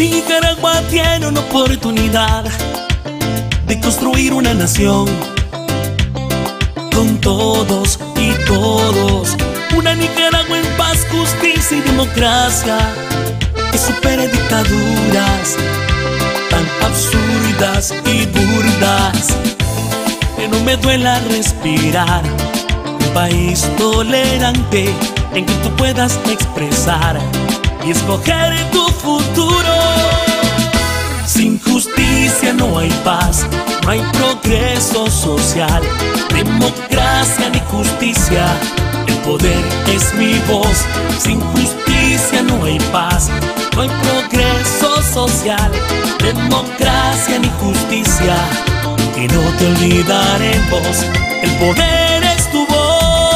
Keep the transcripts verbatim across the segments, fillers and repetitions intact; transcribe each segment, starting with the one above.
Nicaragua tiene una oportunidad de construir una nación con todos y todos. Una Nicaragua en paz, justicia y democracia, que supere dictaduras tan absurdas y burdas. Que no me duela respirar. Un país tolerante en que tú puedas expresar y escoger tu futuro. Sin justicia no hay paz, no hay progreso social, democracia ni justicia, el poder es mi voz. Sin justicia no hay paz, no hay progreso social, democracia ni justicia, y no te olvidaremos, el poder es tu voz.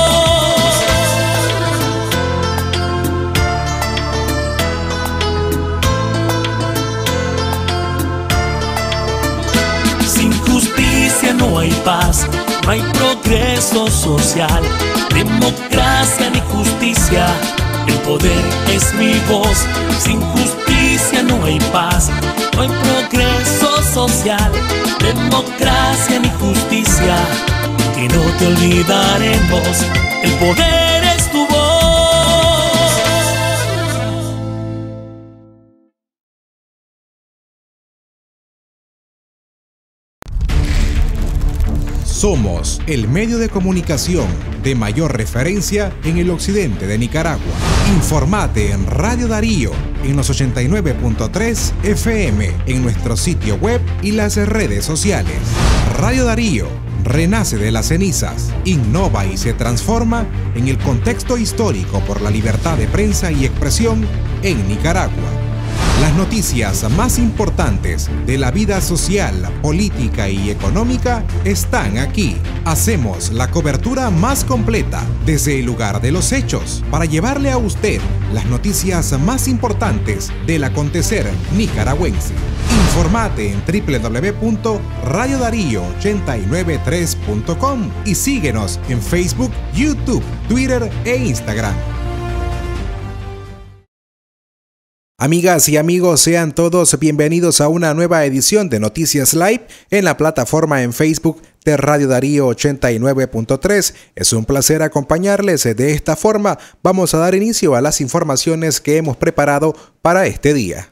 Sin justicia no hay paz, no hay progreso social, democracia ni justicia, el poder es mi voz. Sin justicia no hay paz, no hay progreso social, democracia ni justicia, que no te olvidaremos, el poder es tu voz. Somos el medio de comunicación de mayor referencia en el occidente de Nicaragua. Informate en Radio Darío en los ochenta y nueve punto tres F M, en nuestro sitio web y las redes sociales. Radio Darío renace de las cenizas, innova y se transforma en el contexto histórico por la libertad de prensa y expresión en Nicaragua. Las noticias más importantes de la vida social, política y económica están aquí. Hacemos la cobertura más completa desde el lugar de los hechos para llevarle a usted las noticias más importantes del acontecer nicaragüense. Informate en doble u doble u doble u punto radio darío ochenta y nueve tres punto com y síguenos en Facebook, YouTube, Twitter e Instagram. Amigas y amigos, sean todos bienvenidos a una nueva edición de Noticias Live en la plataforma en Facebook de Radio Darío ochenta y nueve punto tres. Es un placer acompañarles. De esta forma vamos a dar inicio a las informaciones que hemos preparado para este día.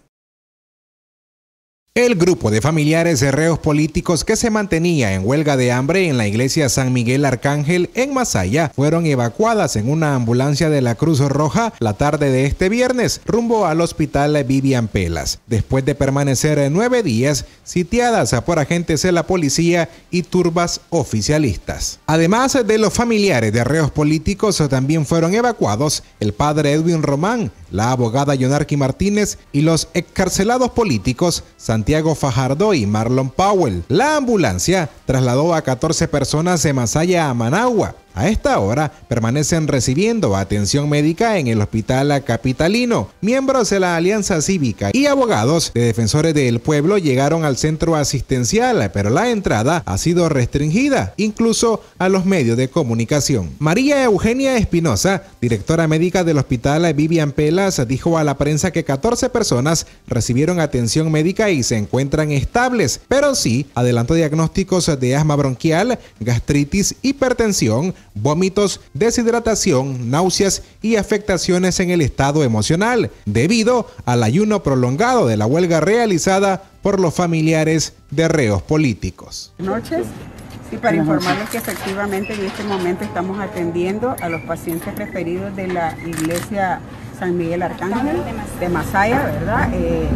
El grupo de familiares de reos políticos que se mantenía en huelga de hambre en la iglesia San Miguel Arcángel en Masaya fueron evacuadas en una ambulancia de la Cruz Roja la tarde de este viernes rumbo al hospital Vivian Pelas, después de permanecer nueve días sitiadas por agentes de la policía y turbas oficialistas. Además de los familiares de reos políticos, también fueron evacuados el padre Edwin Román, la abogada Yonarqui Martínez y los excarcelados políticos Santiago Fajardo y Marlon Powell. La ambulancia trasladó a catorce personas de Masaya a Managua. A esta hora permanecen recibiendo atención médica en el hospital capitalino. Miembros de la Alianza Cívica y abogados de defensores del pueblo llegaron al centro asistencial, pero la entrada ha sido restringida, incluso a los medios de comunicación. María Eugenia Espinosa, directora médica del hospital Vivian Pelas, dijo a la prensa que catorce personas recibieron atención médica y se encuentran estables, pero sí adelantó diagnósticos de asma bronquial, gastritis, hipertensión, vómitos, deshidratación, náuseas y afectaciones en el estado emocional, debido al ayuno prolongado de la huelga realizada por los familiares de reos políticos. Buenas noches. Sí, para informarles que efectivamente en este momento estamos atendiendo a los pacientes referidos de la iglesia San Miguel Arcángel de Masaya, ¿verdad? Eh,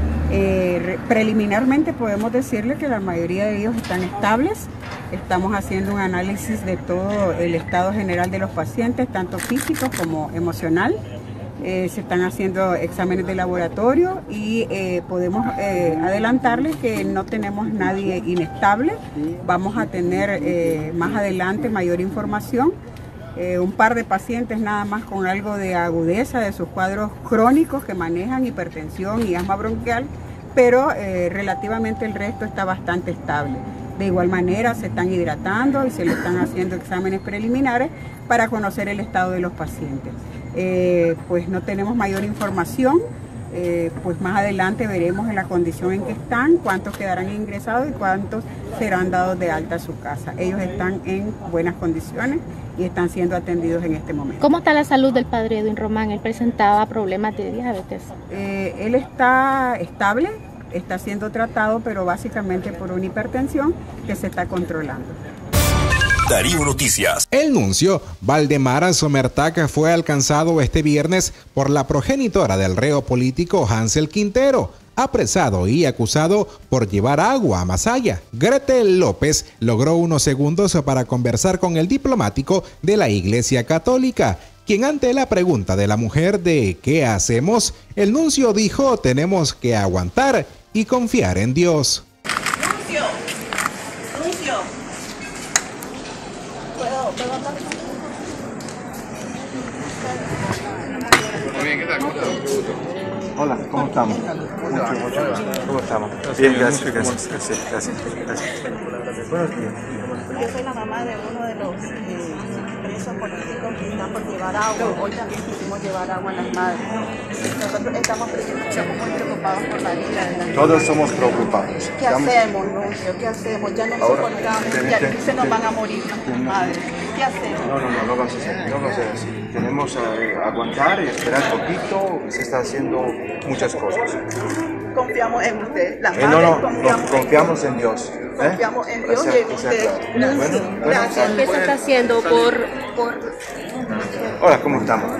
Eh, preliminarmente podemos decirle que la mayoría de ellos están estables. Estamos haciendo un análisis de todo el estado general de los pacientes, tanto físico como emocional. Eh, se están haciendo exámenes de laboratorio y eh, podemos eh, adelantarles que no tenemos nadie inestable. Vamos a tener eh, más adelante mayor información. Eh, un par de pacientes nada más con algo de agudeza de sus cuadros crónicos que manejan hipertensión y asma bronquial, pero eh, relativamente el resto está bastante estable. De igual manera se están hidratando y se le están haciendo exámenes preliminares para conocer el estado de los pacientes. Eh, pues no tenemos mayor información. Eh, pues más adelante veremos en la condición en que están, cuántos quedarán ingresados y cuántos serán dados de alta a su casa. Ellos están en buenas condiciones y están siendo atendidos en este momento. ¿Cómo está la salud del padre Edwin Román? Él presentaba problemas de diabetes. Eh, él está estable, está siendo tratado, pero básicamente por una hipertensión que se está controlando. Darío Noticias. El nuncio Valdemar Somertac fue alcanzado este viernes por la progenitora del reo político Hansel Quintero, apresado y acusado por llevar agua a Masaya. Gretel López logró unos segundos para conversar con el diplomático de la Iglesia Católica, quien ante la pregunta de la mujer de ¿qué hacemos?, el nuncio dijo: tenemos que aguantar y confiar en Dios. Nuncio, nuncio. ¿Puedo, puedo hablar? Muy bien, ¿qué tal? ¿Cómo estás? Hola, ¿cómo estamos? Mucho, mucho. ¿Cómo estamos? Bien, gracias, gracias, gracias, gracias, gracias. Buenos días. Yo soy la mamá de uno de los eh, presos políticos que están por llevar agua. Hoy también quisimos llevar agua a las madres. Nosotros estamos, estamos muy preocupados por la vida de la Todos somos preocupados. ¿Qué hacemos, Nuncio? ¿Qué hacemos? Ya no soportamos. Ya aquí se nos van a morir nuestras madres. ¿Qué hacemos? No, no, no, no vas a hacer, no vas a hacer así. Tenemos que aguantar y esperar un poquito. Se está haciendo muchas cosas. Confiamos en usted. Las Eh, no, no, confiamos, no, confiamos en Dios. ¿eh? Confiamos en Dios y en usted. Bueno, bueno, Gracias. ¿Qué se está haciendo por, por... Hola, ¿cómo estamos?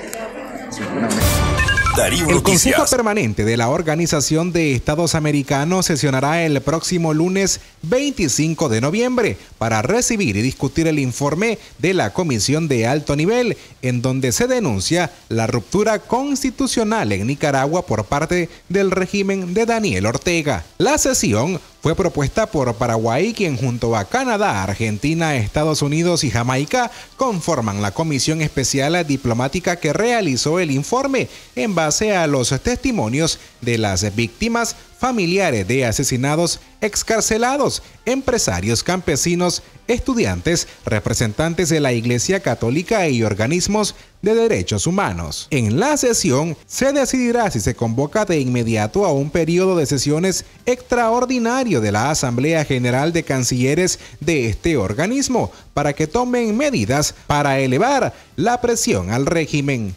Darío El Consejo Noticias. Permanente de la Organización de Estados Americanos sesionará el próximo lunes veinticinco de noviembre para recibir y discutir el informe de la Comisión de Alto Nivel, en donde se denuncia la ruptura constitucional en Nicaragua por parte del régimen de Daniel Ortega. La sesión fue propuesta por Paraguay, quien junto a Canadá, Argentina, Estados Unidos y Jamaica conforman la comisión especial diplomática que realizó el informe en base a los testimonios de las víctimas, familiares de asesinados, excarcelados, empresarios campesinos, estudiantes, representantes de la Iglesia Católica y organismos de derechos humanos. En la sesión se decidirá si se convoca de inmediato a un periodo de sesiones extraordinario de la Asamblea General de Cancilleres de este organismo para que tomen medidas para elevar la presión al régimen.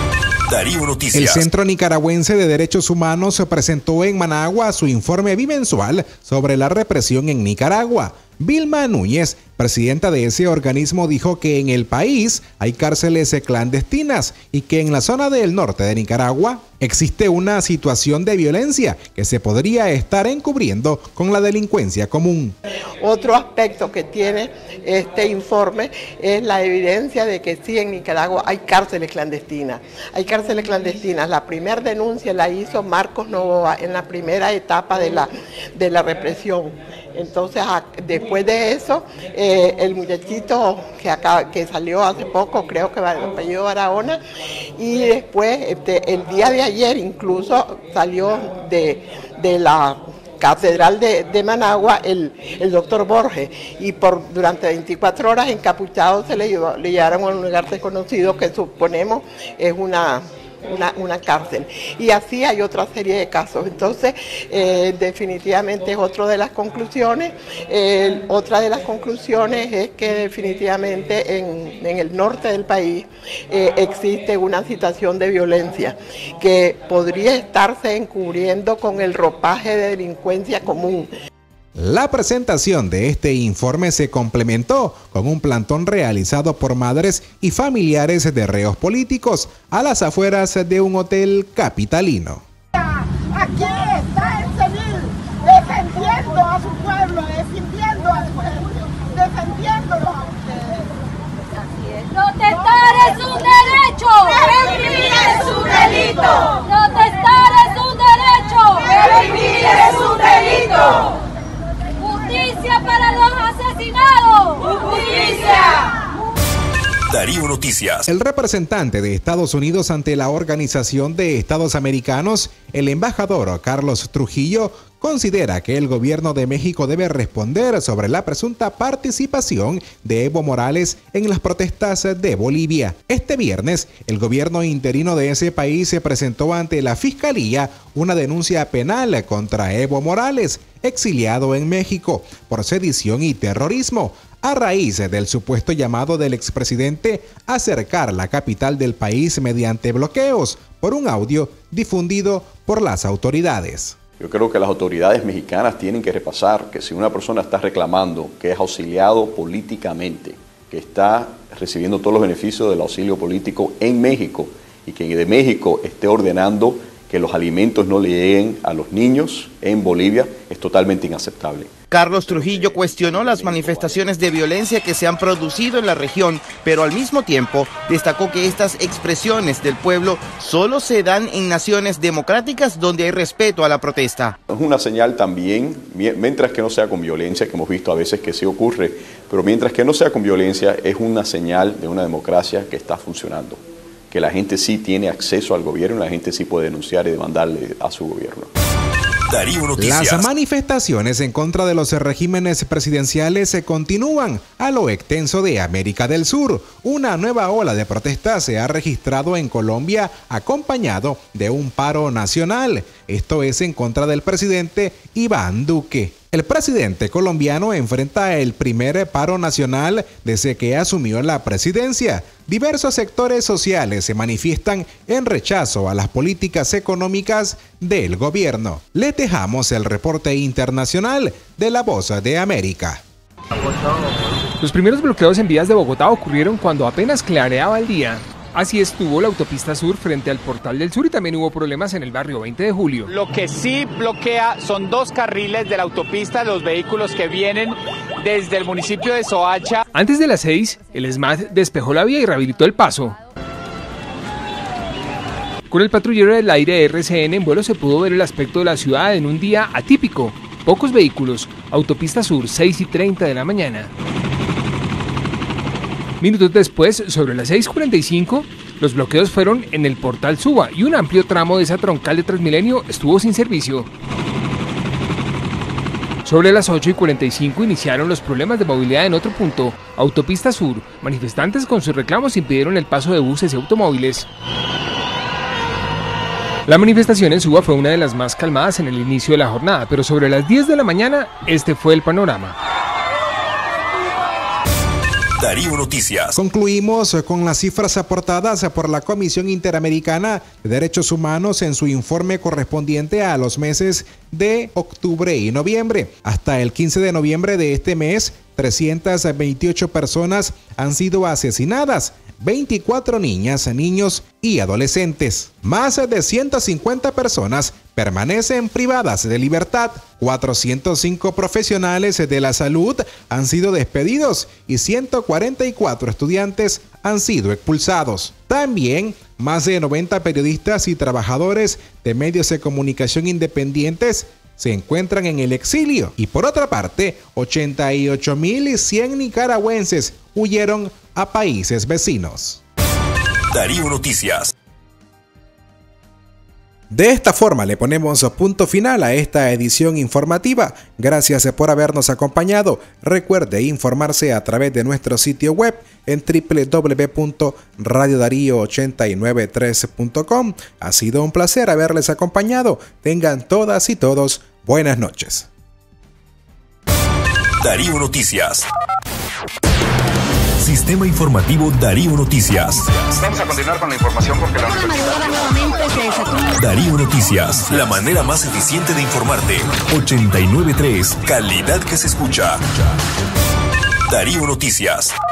Darío Noticias. El Centro Nicaragüense de Derechos Humanos presentó en Managua su informe bimensual sobre la represión en Nicaragua. Vilma Núñez, presidenta de ese organismo, dijo que en el país hay cárceles clandestinas y que en la zona del norte de Nicaragua existe una situación de violencia que se podría estar encubriendo con la delincuencia común. Otro aspecto que tiene este informe es la evidencia de que sí, en Nicaragua hay cárceles clandestinas. Hay cárceles clandestinas. La primera denuncia la hizo Marcos Novoa en la primera etapa de la, de la represión. Entonces, después de eso, eh, el muchachito que, acaba, que salió hace poco, creo que va el apellido Barahona, y después, este, el día de ayer incluso salió de, de la Catedral de, de Managua el, el doctor Borges, y por durante veinticuatro horas encapuchado se le, llevó, le llevaron a un lugar desconocido que suponemos es una... Una, una cárcel, y así hay otra serie de casos. Entonces eh, definitivamente es otra de las conclusiones. Eh, otra de las conclusiones es que definitivamente en, en el norte del país eh, existe una situación de violencia que podría estarse encubriendo con el ropaje de delincuencia común. La presentación de este informe se complementó con un plantón realizado por madres y familiares de reos políticos a las afueras de un hotel capitalino. Aquí está el civil defendiendo a su pueblo, defendiendo al pueblo, defendiéndolo a ustedes. Protestar es un derecho. Reprimir es un delito. Protestar es un derecho. Reprimir es un delito. ¡Justicia para los asesinados! ¡Justicia! Darío Noticias. El representante de Estados Unidos ante la Organización de Estados Americanos, el embajador Carlos Trujillo, considera que el gobierno de México debe responder sobre la presunta participación de Evo Morales en las protestas de Bolivia. Este viernes, el gobierno interino de ese país se presentó ante la Fiscalía una denuncia penal contra Evo Morales, exiliado en México, por sedición y terrorismo, a raíz del supuesto llamado del expresidente a acercar la capital del país mediante bloqueos por un audio difundido por las autoridades. Yo creo que las autoridades mexicanas tienen que repasar que si una persona está reclamando que es auxiliado políticamente, que está recibiendo todos los beneficios del auxilio político en México y que de México esté ordenando que los alimentos no le lleguen a los niños en Bolivia, es totalmente inaceptable. Carlos Trujillo cuestionó las manifestaciones de violencia que se han producido en la región, pero al mismo tiempo destacó que estas expresiones del pueblo solo se dan en naciones democráticas donde hay respeto a la protesta. Es una señal también, mientras que no sea con violencia, que hemos visto a veces que sí ocurre, pero mientras que no sea con violencia, es una señal de una democracia que está funcionando, que la gente sí tiene acceso al gobierno, la gente sí puede denunciar y demandarle a su gobierno. Darío Noticias. Las manifestaciones en contra de los regímenes presidenciales se continúan a lo extenso de América del Sur. Una nueva ola de protestas se ha registrado en Colombia acompañado de un paro nacional. Esto es en contra del presidente Iván Duque. El presidente colombiano enfrenta el primer paro nacional desde que asumió la presidencia. Diversos sectores sociales se manifiestan en rechazo a las políticas económicas del gobierno. Les dejamos el reporte internacional de La Voz de América. Los primeros bloqueos en vías de Bogotá ocurrieron cuando apenas clareaba el día. Así estuvo la autopista sur frente al Portal del Sur y también hubo problemas en el barrio veinte de julio. Lo que sí bloquea son dos carriles de la autopista, los vehículos que vienen desde el municipio de Soacha. Antes de las seis, el ESMAD despejó la vía y rehabilitó el paso. Con el patrullero del aire R C N en vuelo se pudo ver el aspecto de la ciudad en un día atípico. Pocos vehículos, autopista sur, seis y treinta de la mañana. Minutos después, sobre las seis cuarenta y cinco, los bloqueos fueron en el Portal Suba y un amplio tramo de esa troncal de Transmilenio estuvo sin servicio. Sobre las ocho y cuarenta y cinco iniciaron los problemas de movilidad en otro punto, Autopista Sur. Manifestantes con sus reclamos impidieron el paso de buses y automóviles. La manifestación en Suba fue una de las más calmadas en el inicio de la jornada, pero sobre las diez de la mañana este fue el panorama. Darío Noticias. Concluimos con las cifras aportadas por la Comisión Interamericana de Derechos Humanos en su informe correspondiente a los meses de octubre y noviembre. Hasta el quince de noviembre de este mes, trescientas veintiocho personas han sido asesinadas, veinticuatro niñas, niños y adolescentes. Más de ciento cincuenta personas permanecen privadas de libertad. cuatrocientos cinco profesionales de la salud han sido despedidos y ciento cuarenta y cuatro estudiantes han sido expulsados. También, más de noventa periodistas y trabajadores de medios de comunicación independientes se encuentran en el exilio. Y por otra parte, ochenta y ocho mil cien nicaragüenses huyeron a países vecinos. Darío Noticias. De esta forma le ponemos punto final a esta edición informativa. Gracias por habernos acompañado. Recuerde informarse a través de nuestro sitio web en doble u doble u doble u punto radio darío ocho nueve tres punto com. Ha sido un placer haberles acompañado. Tengan todas y todos buenas noches. Darío Noticias. Sistema Informativo Darío Noticias. Vamos a continuar con la información porque la universidad... Darío Noticias, la manera más eficiente de informarte. ochenta y nueve punto tres, calidad que se escucha. Darío Noticias.